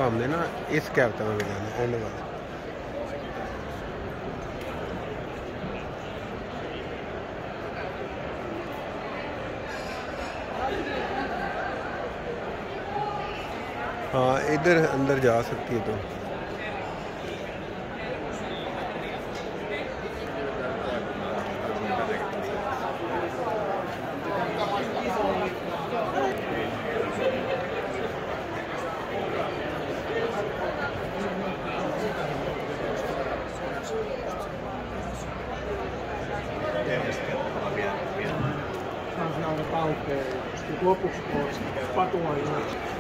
तो हमने ना इस कैप्टन में जाना है, एंड वाला। हाँ इधर अंदर जा सकती है तो। Gaan ze nou naar Pauw, lopuksi Patula